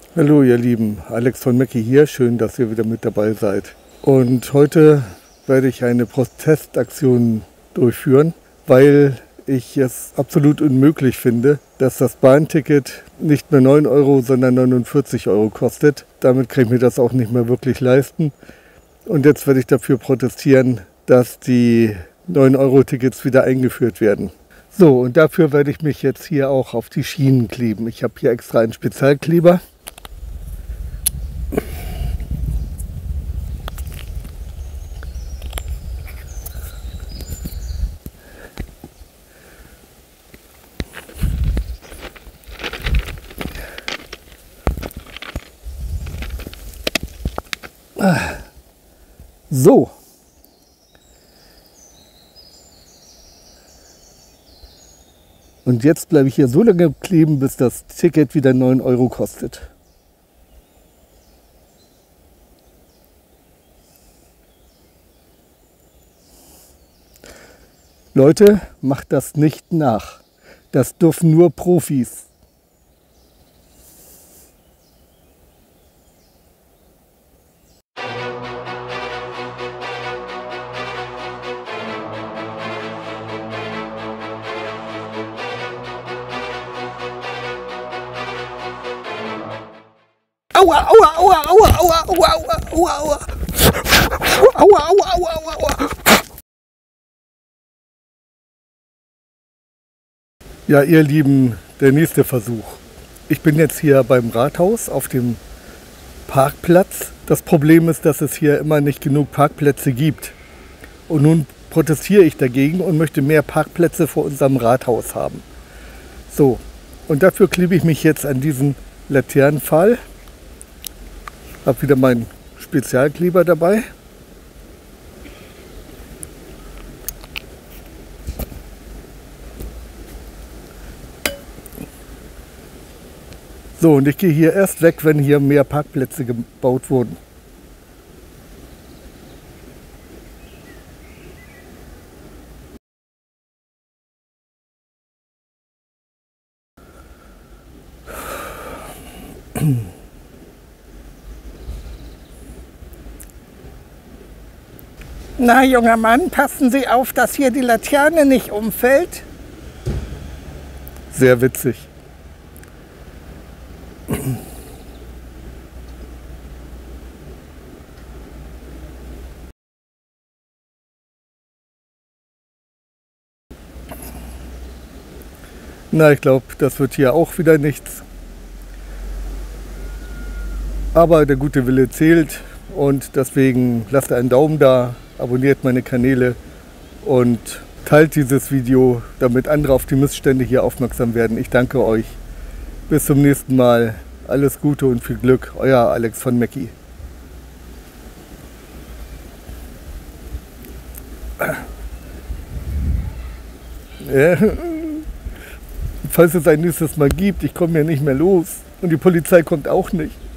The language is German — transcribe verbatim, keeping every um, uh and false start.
Hallo ihr Lieben, Alex von Mackie hier, schön, dass ihr wieder mit dabei seid. Und heute werde ich eine Protestaktion durchführen, weil ich es absolut unmöglich finde, dass das Bahnticket nicht mehr neun Euro, sondern neunundvierzig Euro kostet. Damit kann ich mir das auch nicht mehr wirklich leisten. Und jetzt werde ich dafür protestieren, dass die neun Euro Tickets wieder eingeführt werden. So, und dafür werde ich mich jetzt hier auch auf die Schienen kleben. Ich habe hier extra einen Spezialkleber. So. Und jetzt bleibe ich hier so lange kleben, bis das Ticket wieder neun Euro kostet. Leute, macht das nicht nach. Das dürfen nur Profis. Aua, aua, aua, aua, aua, aua, aua, aua, aua, aua, aua, aua, aua. Ja, ihr Lieben, der nächste Versuch. Ich bin jetzt hier beim Rathaus auf dem Parkplatz. Das Problem ist, dass es hier immer nicht genug Parkplätze gibt. Und nun protestiere ich dagegen und möchte mehr Parkplätze vor unserem Rathaus haben. So, und dafür klebe ich mich jetzt an diesen Laternenpfahl. Habe wieder meinen Spezialkleber dabei. So, und ich gehe hier erst weg, wenn hier mehr Parkplätze gebaut wurden. Na, junger Mann, passen Sie auf, dass hier die Laterne nicht umfällt. Sehr witzig. Na, ich glaube, das wird hier auch wieder nichts. Aber der gute Wille zählt und deswegen lasst einen Daumen da, abonniert meine Kanäle und teilt dieses Video, damit andere auf die Missstände hier aufmerksam werden. Ich danke euch. Bis zum nächsten Mal. Alles Gute und viel Glück. Euer Alex von Mackie. Ja. Falls es ein nächstes Mal gibt, ich komme ja nicht mehr los und die Polizei kommt auch nicht.